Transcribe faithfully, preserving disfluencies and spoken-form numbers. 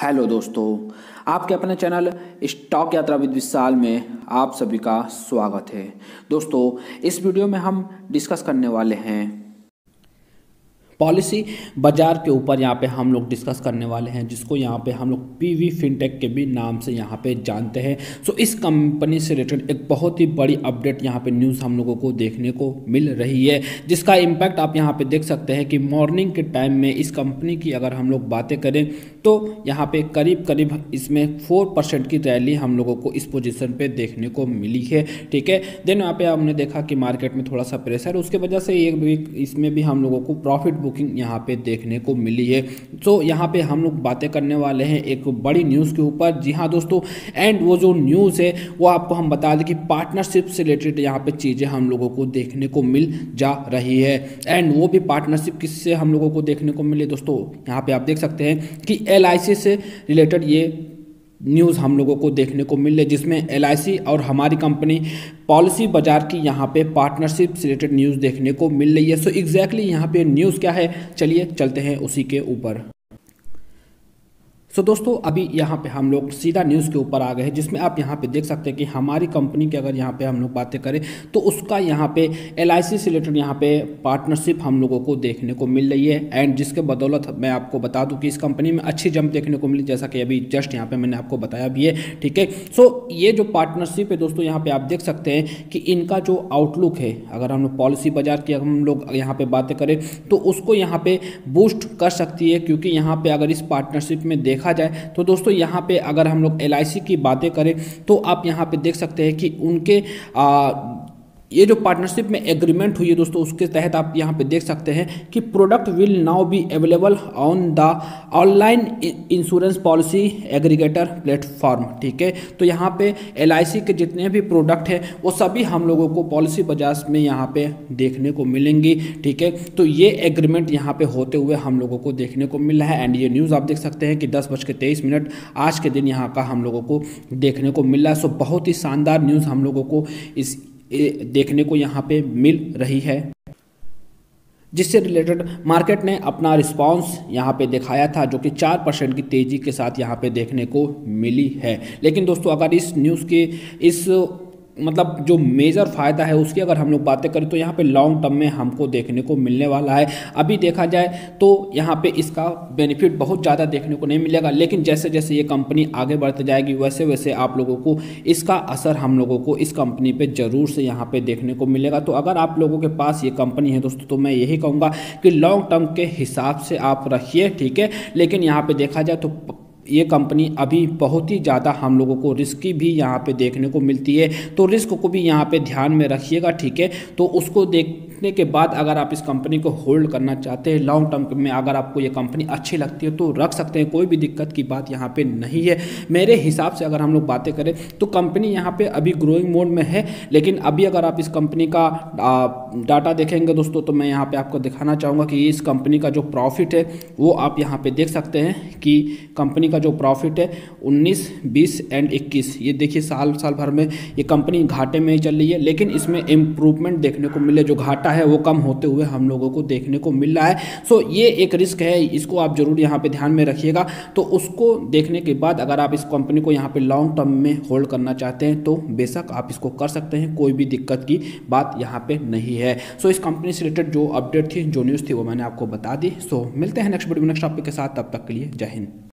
Hello दोस्तों, आपके अपने channel stock Yatra with Vishal में आप सभी का स्वागत है। दोस्तों, इस वीडियो में हम डिस्कस करने वाले हैं पॉलिसी बाजार के ऊपर। यहाँ पे हम लोग डिस्कस करने वाले हैं जिसको यहाँ पे हम लोग पीवी फिनटेक के भी नाम से यहाँ पे जानते हैं। सो इस कंपनी से रिलेटेड एक बहुत ही बड़ी अपडेट यहाँ पे न्यूज़ हम लोगों को देखने को मिल रही है, जिसका इम्पैक्ट आप यहाँ पे देख सकते हैं कि मॉर्निंग के टाइम में इस कंपनी की अगर हम लोग बातें करें तो यहाँ पे करीब करीब इसमें फोर परसेंट की रैली हम लोगों को इस पोजीशन पे देखने को मिली है। ठीक है, देन यहाँ पे हमने देखा कि मार्केट में थोड़ा सा प्रेशर, उसके वजह से ये इसमें भी हम लोगों को प्रॉफिट बुकिंग यहाँ पे देखने को मिली है। तो यहाँ पे हम लोग बातें करने वाले हैं एक बड़ी न्यूज़ के ऊपर। जी हाँ दोस्तों, एंड वो जो न्यूज़ है वो आपको हम बता दें कि पार्टनरशिप से रिलेटेड यहाँ पे चीज़ें हम लोगों को देखने को मिल जा रही है। एंड वो भी पार्टनरशिप किससे हम लोगों को देखने को मिले दोस्तों, यहाँ पे आप देख सकते हैं कि एल आई सी से रिलेटेड ये न्यूज़ हम लोगों को देखने को मिल रही है, जिसमें एल आई सी और हमारी कंपनी पॉलिसी बाजार की यहाँ पे पार्टनरशिप से रिलेटेड न्यूज़ देखने को मिल रही है। सो एग्जैक्टली यहाँ पे न्यूज़ क्या है, चलिए चलते हैं उसी के ऊपर। सो so, दोस्तों अभी यहाँ पे हम लोग सीधा न्यूज़ के ऊपर आ गए हैं, जिसमें आप यहाँ पे देख सकते हैं कि हमारी कंपनी की अगर यहाँ पे हम लोग बातें करें तो उसका यहाँ पे एल आई सी से रिलेटेड यहाँ पे पार्टनरशिप हम लोगों को देखने को मिल रही है। एंड जिसके बदौलत मैं आपको बता दूं कि इस कंपनी में अच्छी जंप देखने को मिली, जैसा कि अभी जस्ट यहाँ पे मैंने आपको बताया भी है। ठीक है, सो so, ये जो पार्टनरशिप है दोस्तों, यहाँ पे आप देख सकते हैं कि इनका जो आउटलुक है, अगर हम लोग पॉलिसी बाजार की हम लोग यहाँ पे बातें करें तो उसको यहाँ पे बूस्ट कर सकती है, क्योंकि यहाँ पे अगर इस पार्टनरशिप में देखा जाए तो दोस्तों यहाँ पे अगर हम लोग एल आई सी की बातें करें तो आप यहाँ पे देख सकते हैं कि उनके आ, ये जो पार्टनरशिप में एग्रीमेंट हुई है दोस्तों, उसके तहत आप यहाँ पे देख सकते हैं कि product will now be available on the online insurance policy aggregator platform. ठीक है, तो यहाँ पे एल आई सी के जितने भी प्रोडक्ट हैं वो सभी हम लोगों को पॉलिसी बाजार में यहाँ पे देखने को मिलेंगी। ठीक है, तो ये एग्रीमेंट यहाँ पे होते हुए हम लोगों को देखने को मिल रहा है। एंड ये न्यूज़ आप देख सकते हैं कि दस बज के तेईस मिनट आज के दिन यहाँ का हम लोगों को देखने को मिल रहा है। सो बहुत ही शानदार न्यूज़ हम लोगों को इस देखने को यहाँ पे मिल रही है, जिससे रिलेटेड मार्केट ने अपना रिस्पांस यहाँ पे दिखाया था, जो कि चार परसेंट की तेज़ी के साथ यहाँ पे देखने को मिली है। लेकिन दोस्तों अगर इस न्यूज़ के इस मतलब जो मेजर फ़ायदा है उसकी अगर हम लोग बातें करें तो यहाँ पे लॉन्ग टर्म में हमको देखने को मिलने वाला है। अभी देखा जाए तो यहाँ पे इसका बेनिफिट बहुत ज़्यादा देखने को नहीं मिलेगा, लेकिन जैसे जैसे ये कंपनी आगे बढ़ते जाएगी वैसे वैसे आप लोगों को इसका असर हम लोगों को इस कंपनी पे ज़रूर से यहाँ पे देखने को मिलेगा। तो अगर आप लोगों के पास ये कंपनी है दोस्तों, तो मैं यही कहूँगा कि लॉन्ग टर्म के हिसाब से आप रखिए। ठीक है, लेकिन यहाँ पर देखा जाए तो ये कंपनी अभी बहुत ही ज़्यादा हम लोगों को रिस्की भी यहाँ पे देखने को मिलती है, तो रिस्क को भी यहाँ पे ध्यान में रखिएगा। ठीक है, तो उसको देखने के बाद अगर आप इस कंपनी को होल्ड करना चाहते हैं लॉन्ग टर्म में, अगर आपको ये कंपनी अच्छी लगती है तो रख सकते हैं, कोई भी दिक्कत की बात यहाँ पे नहीं है। मेरे हिसाब से अगर हम लोग बातें करें तो कंपनी यहाँ पे अभी ग्रोइंग मोड में है, लेकिन अभी अगर आप इस कंपनी का डाटा देखेंगे दोस्तों तो मैं यहाँ पे आपको दिखाना चाहूँगा कि इस कंपनी का जो प्रॉफिट है वो आप यहाँ पे देख सकते हैं कि कंपनी का जो प्रॉफिट है उन्नीस, बीस एंड इक्कीस, ये देखिए साल साल भर में ये कंपनी घाटे में ही चल रही है, लेकिन इसमें इम्प्रूवमेंट देखने को मिले, जो घाटा है वो कम होते हुए हम लोगों को देखने को मिल रहा है। सो ये एक रिस्क है, इसको आप जरूर यहाँ पे ध्यान में रखिएगा। तो उसको देखने के बाद अगर आप इस कंपनी को यहाँ पे लॉन्ग टर्म में होल्ड करना चाहते हैं तो बेशक आप इसको कर सकते हैं, कोई भी दिक्कत की बात यहाँ पे नहीं है। सो इस कंपनी से रिलेटेड जो अपडेट थी, जो न्यूज़ थी वो मैंने आपको बता दी। सो मिलते हैं नेक्स्ट वीडियो में नेक्स्ट टॉपिक के साथ, तब तक के लिए जय हिंद।